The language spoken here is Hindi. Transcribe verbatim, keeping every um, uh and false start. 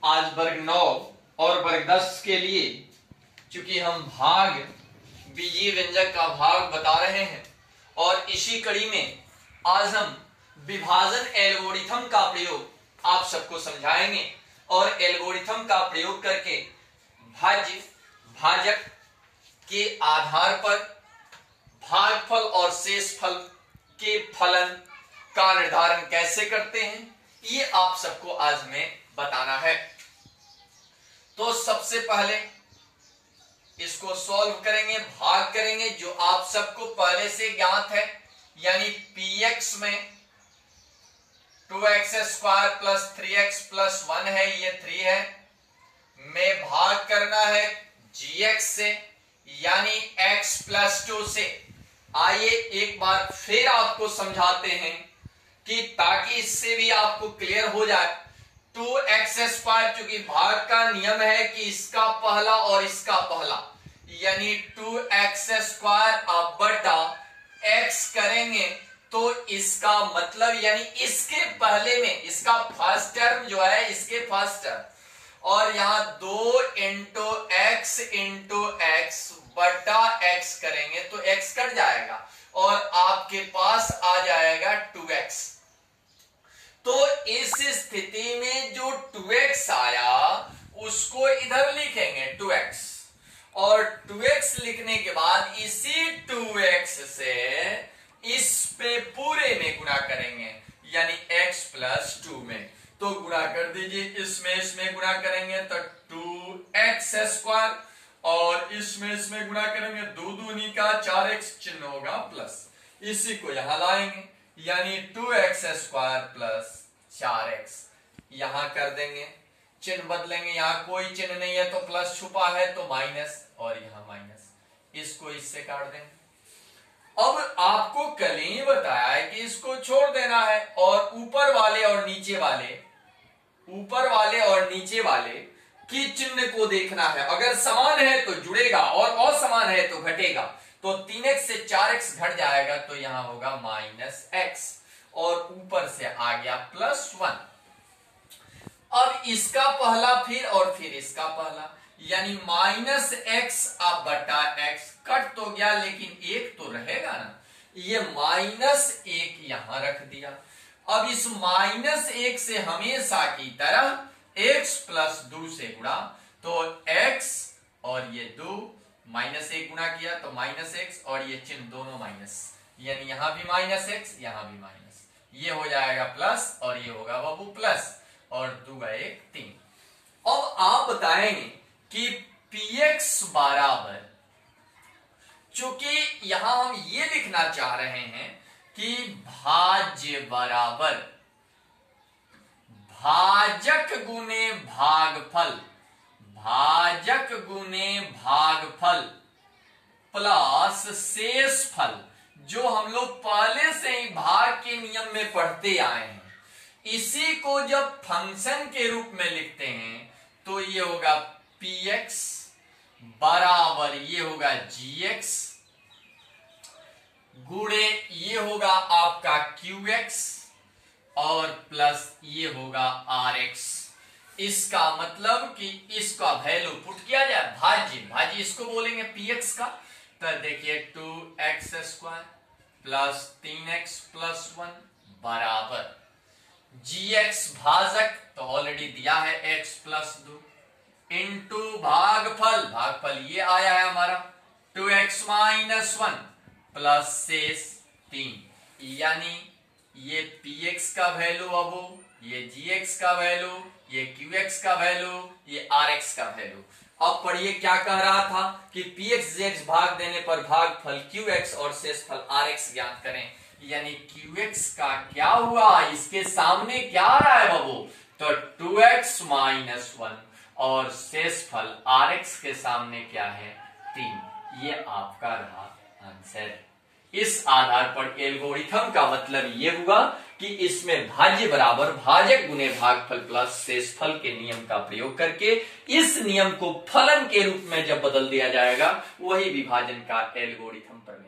आज वर्ग नौ और वर्ग दस के लिए चूंकि हम भाग बीजीय व्यंजक का भाग बता रहे हैं और इसी कड़ी में आज हम विभाजन एल्गोरिथम का प्रयोग आप सबको समझाएंगे और एल्गोरिथम का प्रयोग करके भाज्य भाजक के आधार पर भागफल और शेषफल के फलन का निर्धारण कैसे करते हैं ये आप सबको आज मैं बताना है। तो सबसे पहले इसको सॉल्व करेंगे, भाग करेंगे जो आप सबको पहले से ज्ञात है, यानी px में two x square plus three x plus one है, ये थ्री है, में भाग करना है gx से यानी x प्लस टू से। आइए एक बार फिर आपको समझाते हैं कि ताकि इससे भी आपको क्लियर हो जाए। टू एक्स स्क्वायर चूंकि भाग का नियम है कि इसका पहला और इसका पहला, यानी टू एक्स स्क्वायर अब बटा एक्स करेंगे तो इसका मतलब यानी इसके पहले में इसका फर्स्ट टर्म जो है इसके फर्स्ट टर्म और यहां दो इंटू एक्स इंटू एक्स बटा एक्स करेंगे तो एक्स कट जाएगा और आपके पास आ जाएगा टू एक्स। तो इस स्थिति में जो टू एक्स आया उसको इधर लिखेंगे टू एक्स और टू एक्स लिखने के बाद इसी टू एक्स से इस पे पूरे में गुणा करेंगे यानी x प्लस टू में। तो गुणा कर दीजिए, इसमें इसमें गुणा करेंगे तो टू एक्स स्क्वायर और इसमें इसमें गुणा करेंगे दो दूनी का चार एक्स चिन्ह होगा प्लस, इसी को यहां लाएंगे यानी टू एक्स स्क्वायर प्लस चार एक्स। यहां कर देंगे, चिन्ह बदलेंगे, यहां कोई चिन्ह नहीं है तो प्लस छुपा है तो माइनस और यहां माइनस, इसको इससे काट देंगे। अब आपको कल ही बताया है कि इसको छोड़ देना है और ऊपर वाले और नीचे वाले ऊपर वाले और नीचे वाले की चिन्ह को देखना है। अगर समान है तो जुड़ेगा और असमान है तो घटेगा। तो तीन एक्स से चार एक्स घट जाएगा तो यहां होगा माइनस एक्स और ऊपर से आ गया प्लस वन। अब इसका पहला फिर और फिर इसका पहला यानी माइनस एक्स अब बटा एक्स कट तो गया लेकिन एक तो रहेगा ना, ये माइनस एक यहां रख दिया। अब इस माइनस एक से हमेशा की तरह एक्स प्लस दो से गुणा तो एक्स और ये दो माइनस एक गुणा किया तो माइनस एक्स और ये चिन्ह दोनों माइनस, यानी यहां भी माइनस एक्स यहां भी माइनस, ये हो जाएगा प्लस और ये होगा बाबू प्लस और दो का एक तीन। अब आप बताएंगे कि px बराबर, चूंकि यहां हम ये लिखना चाह रहे हैं कि भाज्य बराबर भाजक गुने भागफल, भाजक गुने भागफल प्लस शेषफल, जो हम लोग पहले से ही भाग के नियम में पढ़ते आए हैं। इसी को जब फंक्शन के रूप में लिखते हैं तो ये होगा px बराबर ये होगा gx गुणे ये होगा आपका qx और प्लस ये होगा rx। इसका मतलब कि इसका वैल्यू पुट किया जाए भाज्य, भाज्य इसको बोलेंगे px का। तो देखिए टू एक्स स्क्वायर प्लस तीन एक्स प्लस वन बराबर gx भाजक तो ऑलरेडी दिया है x प्लस दो इंटू भागफल, भागफल ये आया है हमारा two x minus one plus शेष तीन, यानी ये px का वैल्यू अब ये gx का वैल्यू ये qx का वैल्यू ये rx का वैल्यू। अब पढ़िए क्या कह रहा था कि px gx भाग देने पर भागफल qx और शेषफल rx ज्ञात करें, यानी qx का क्या हुआ, इसके सामने क्या आ रहा है बाबू तो टू एक्स माइनस वन और शेषफल rx के सामने क्या है तीन। ये आपका रहा आंसर। इस आधार पर एल्गोरिथम का मतलब ये हुआ कि इसमें भाज्य बराबर भाजक गुने भागफल प्लस शेषफल के नियम का प्रयोग करके इस नियम को फलन के रूप में जब बदल दिया जाएगा वही विभाजन का एल्गोरिथम पर